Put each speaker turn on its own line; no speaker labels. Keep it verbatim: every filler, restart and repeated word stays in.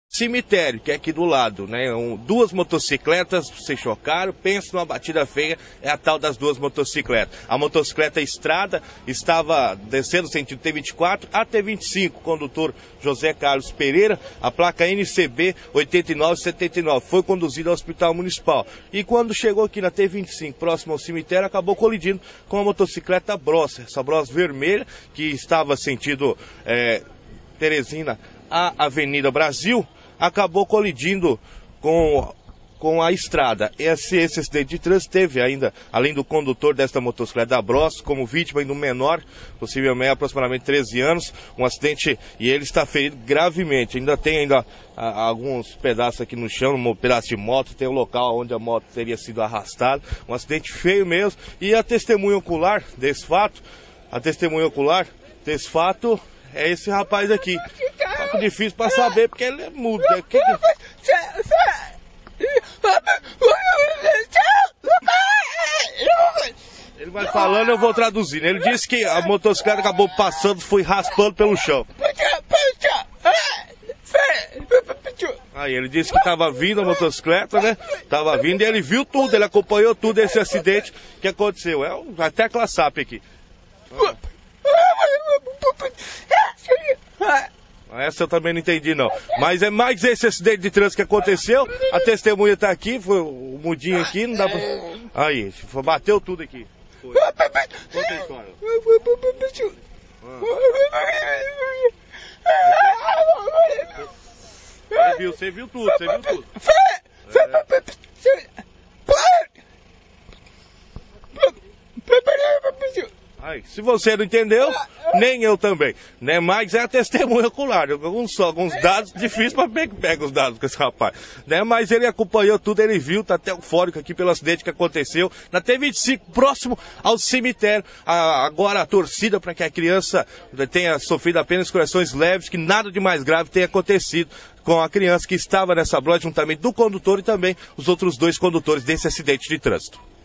Cemitério, que é aqui do lado, né? Um, duas motocicletas se chocaram, pensa numa batida feia, é a tal das duas motocicletas. A motocicleta Estrada estava descendo sentido T vinte e quatro a T vinte e cinco, condutor José Carlos Pereira, a placa N C B oitenta e nove setenta e nove, foi conduzido ao Hospital Municipal. E quando chegou aqui na T vinte e cinco, próximo ao cemitério, acabou colidindo com a motocicleta Bros, essa Bros vermelha, que estava sentido é, Teresina a Avenida Brasil, acabou colidindo com, com a estrada. Esse, esse acidente de trânsito teve ainda, além do condutor desta motocicleta da Bros, como vítima ainda um menor, possivelmente aproximadamente treze anos, um acidente, e ele está ferido gravemente. Ainda tem ainda a, alguns pedaços aqui no chão, um pedaço de moto, tem o um local onde a moto teria sido arrastada, um acidente feio mesmo. E a testemunha ocular desse fato, a testemunha ocular desse fato é esse rapaz aqui. Tá difícil pra saber porque ele é mudo. Né? Que... Ele vai falando, eu vou traduzindo. Ele disse que a motocicleta acabou passando, foi raspando pelo chão. Aí ele disse que tava vindo a motocicleta, né? Tava vindo e ele viu tudo, ele acompanhou tudo esse acidente que aconteceu. É um, até a classe aqui. Essa eu também não entendi não. Mas é mais esse acidente de trânsito que aconteceu. A testemunha tá aqui, foi o mudinho aqui, não dá pra... Aí, bateu tudo aqui. Foi. Conta a história. Você viu, você viu tudo, você viu tudo. É. Aí, se você não entendeu, nem eu também, né? Mas é a testemunha ocular, alguns, alguns dados difíceis para pegar pega os dados com esse rapaz, né? Mas ele acompanhou tudo, ele viu, tá até eufórico aqui pelo acidente que aconteceu na T vinte e cinco, próximo ao cemitério. A, agora a torcida para que a criança tenha sofrido apenas correções leves, que nada de mais grave tenha acontecido com a criança que estava nessa Bros, juntamente do condutor e também os outros dois condutores desse acidente de trânsito.